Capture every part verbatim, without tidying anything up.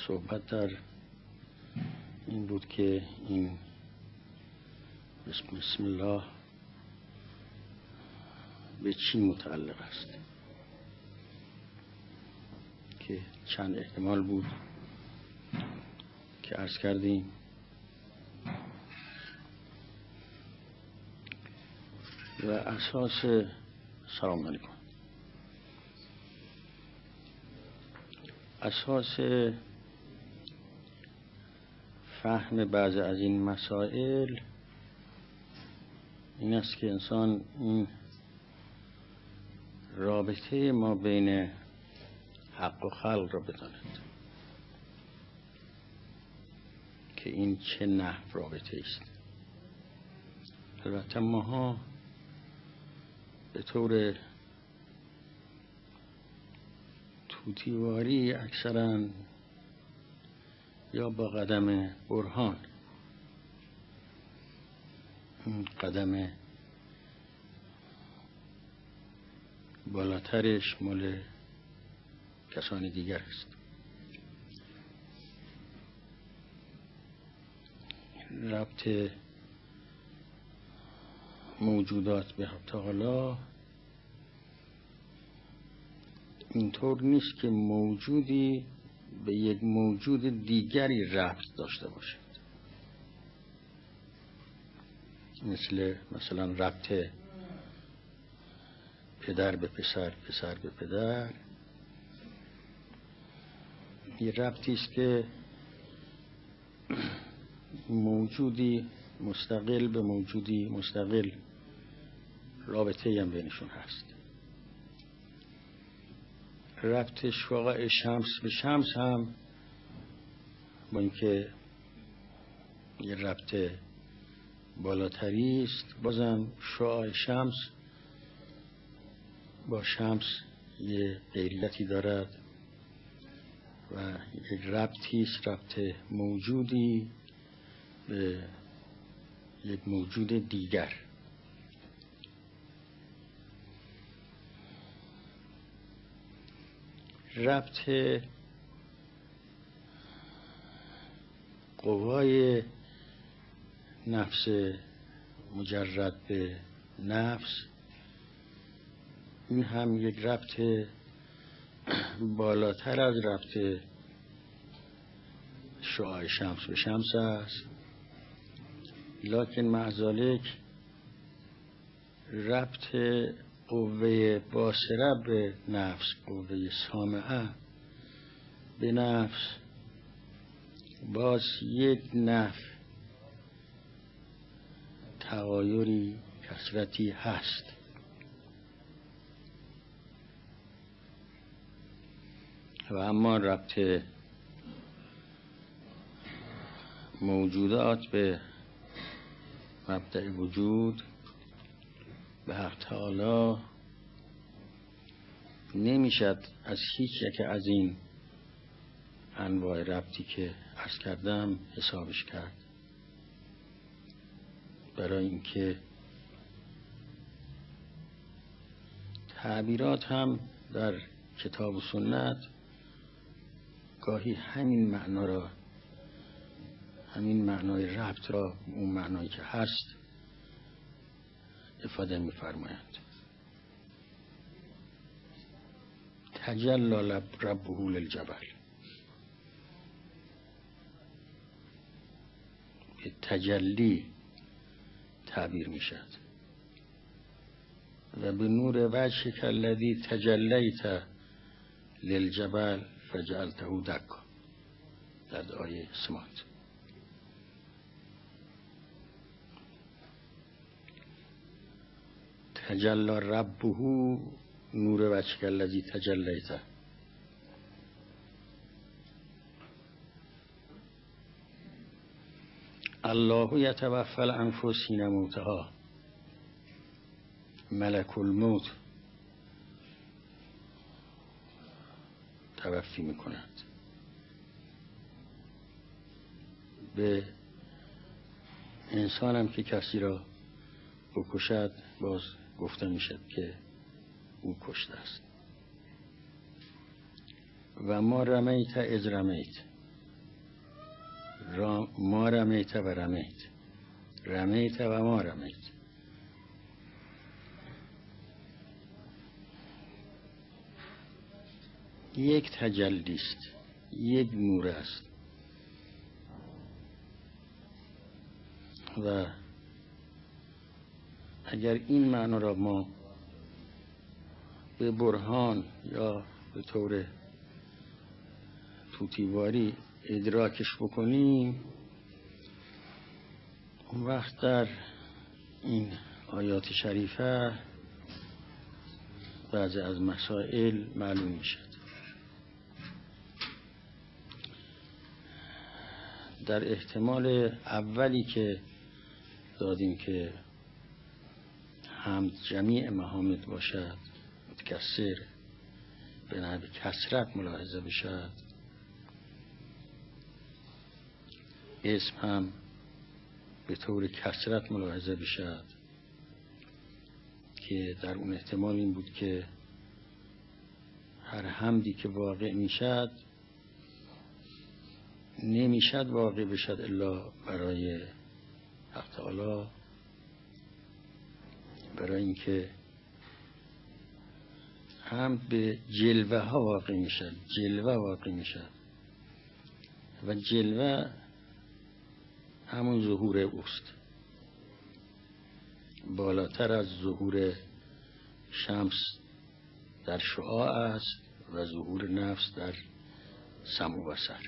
صحبت در این بود که این بسم الله به چی متعلق است، که چند احتمال بود که عرض کردیم. و اساس سلام علیکم اساس فهم بعض از این مسائل این است که انسان این رابطه ما بین حق و خلق را بداند که این چه نحو رابطه است. البته ماها به طور توتیواری اکثرا یا با قدم برهان، این قدم بالاترش مال کسان دیگر است، ربط موجودات به حق تعالی اینطور نیست که موجودی به یک موجود دیگری ربط داشته باشد، مثل مثلا ربط پدر به پسر، پسر به پدر. یه ربطی است که موجودی مستقل به موجودی مستقل رابطه هم بینشون هست. ربط شعاع شمس به شمس هم با اینکه یه ربط بالاتری است، بازم شعاع شمس با شمس یه غیریتی دارد و یک ربطی است، ربط موجودی به یک موجود دیگر. ربط قوای نفس مجرد به نفس، این هم یک ربط بالاتر از ربط شعاع شمس به شمس است، لکن مع ذالک ربط قوه باصره به نفس، قوه سامعه به نفس، باز یک نحو تغایری کثرتی هست. و اما ربط موجودات به مبدأ وجود به حق تعالی نمیشد از هیچ یک از این انواع ربطی که عرض کردم حسابش کرد، برای اینکه تعبیرات هم در کتاب و سنت گاهی همین معنا را، همین معنای ربط را، اون معنایی که هست افاده می‌فرمایند. تجلی ربه للجبل، به تجلی تعبیر میشد. و به نور وجهک الذی تجلیت للجبل فجعلته دکا، در آیه سمات. تجلی ربه نور وجهک الذی تجلیت. الله یتوفی الانفس حین موتها، ملک الموت توفی میکند. به انسان هم که کسی را بکشد باز گفته میشد که او کشته است. و ما رمیت اذ رمیت، ما رمیت و رمیت، رمیت و ما رمیت. یک تجلی است، یک نور است و اگر این معنا را ما به برهان یا به طور توتیواری ادراکش بکنیم، اون وقت در این آیات شریفه بعضی از مسائل معلوم میشد. در احتمال اولی که دادیم که حمد جمیع محامد باشد، متکثر به نحو کثرت ملاحظه بشد، اسم هم به طور کثرت ملاحظه بشد، که در اون احتمال این بود که هر حمدی که واقع میشد نمیشد واقع بشد الا برای حق تعالی، برای اینکه هم به جلوه ها واقع میشد، جلوه واقع میشد و جلوه همون ظهور اوست، بالاتر از ظهور شمس در شعاع است و ظهور نفس در سمع و بصر.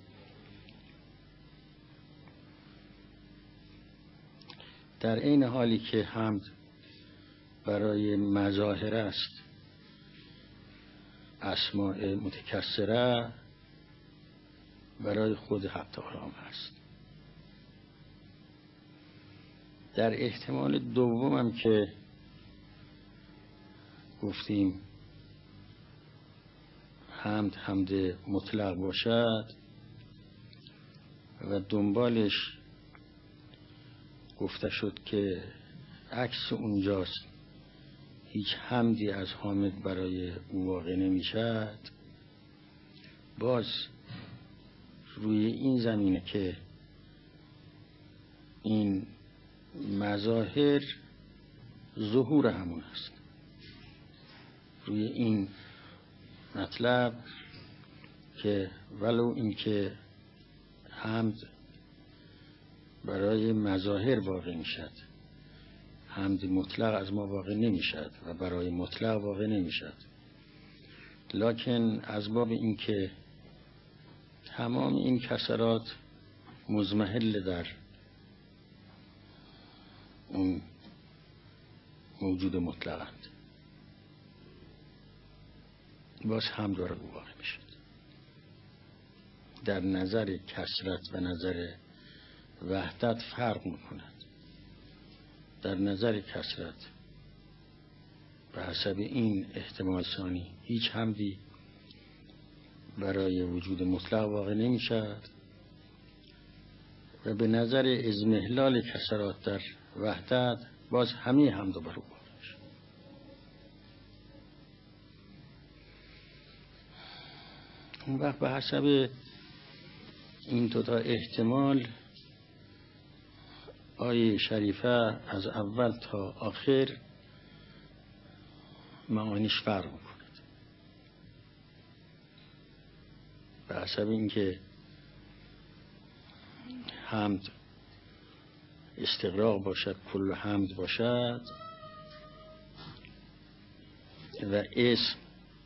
در این حالی که حمد برای مظاهر است، اسماء متکثره برای خود حق تعالی است. در احتمال دومم که گفتیم حمد حمد مطلق باشد و دنبالش گفته شد که عکس اونجاست، هیچ حمدی از حامد برای او واقع نمیشد. باز روی این زمینه که این مظاهر ظهور همون است، روی این مطلب که ولو اینکه حمد برای مظاهر واقع میشد، حمد مطلق از ما واقع نمیشد و برای مطلق واقع نمیشد، لکن از باب اینکه تمام این کسرات مزمحل در اون موجود مطلقند، باز هم داره واقع میشد. در نظر کثرت و نظر وحدت فرق میکند. در نظر کثرت به حسب این احتمال ثانی هیچ حمدی برای وجود مطلق واقع نمیشد و به نظر اضمحلال کثرات در وحدت باز همه حمد بر او واقع میشد. اون وقت به حسب این دو تا احتمال آیه شریفه از اول تا آخر معانیش فرق میکند. به حسب اینکه حمد استغراق باشد، کل حمد باشد و اسم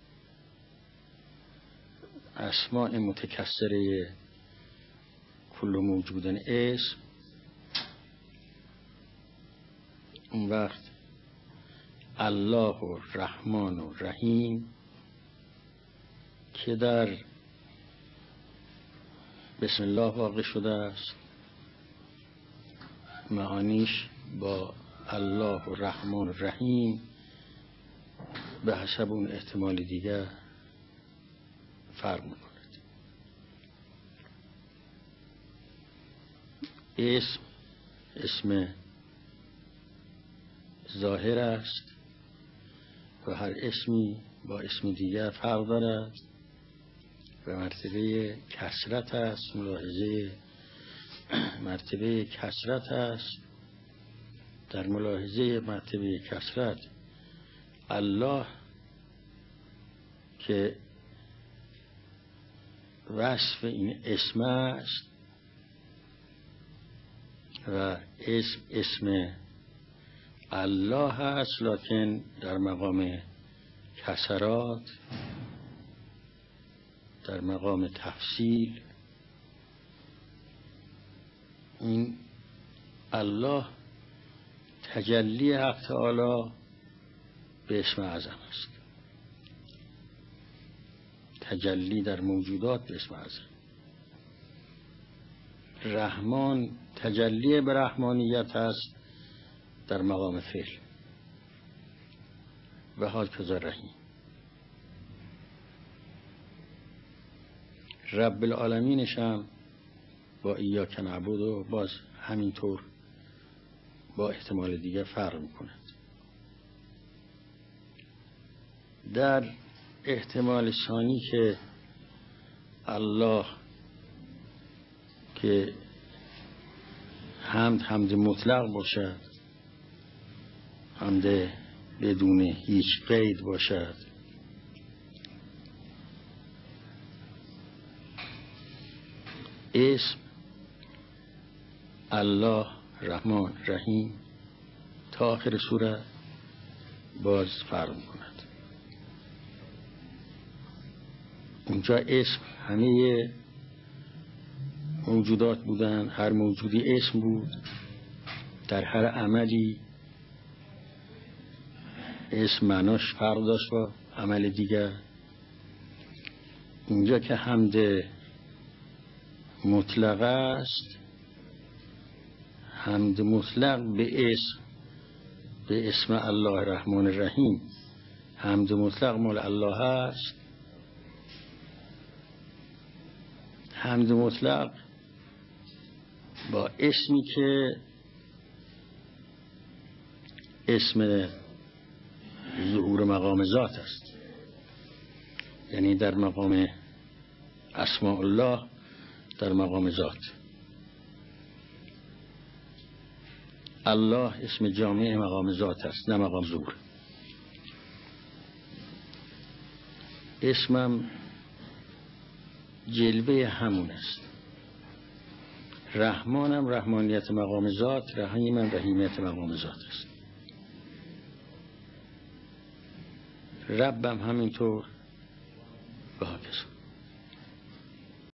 اسماء متکثره کل موجودن اسم، اون وقت الله و رحمان و رحیم که در بسم الله واقع شده است، معانیش با الله و رحمان و رحیم به حسب اون احتمال دیگر فرق میکند. اسم اسم ظاهر است و هر اسمی با اسم دیگر فرق دارد و مرتبه کثرت است، ملاحظه مرتبه کثرت است. در ملاحظه مرتبه کثرت الله که وصف این اسم است و اسم اسم الله هست، لکن در مقام کسرات، در مقام تفصیل، این الله تجلی حق تعالی به اسم اعظم است. تجلی در موجودات به اسم اعظم. رحمان تجلی به رحمانیت است در مقام فعل و حال کذا رحیم. رب العالمینش هم با ایاک نعبد و باز همینطور با احتمال دیگر فرق میکند. در احتمال ثانی که الله که حمد حمد مطلق باشد، حمد بدون هیچ قید باشد، اسم الله رحمان رحیم تا آخر سوره باز فرق میکند. اونجا اسم همه موجودات بودن، هر موجودی اسم بود، در هر عملی اسم معناش فرق داشت با عمل دیگر. اینجا که حمد مطلق است، حمد مطلق به اسم به اسم الله رحمان رحیم، حمد مطلق مال الله است. حمد مطلق با اسمی که اسم ظهور مقام ذات است، یعنی در مقام اسماء الله، در مقام ذات. الله اسم جامع مقام ذات است، نه مقام ظهور. اسمم جلوه همون است. رحمانم رحمانیت مقام ذات، رحیمم رحیمیت مقام ذات است. ربم همینطور و هاکذا.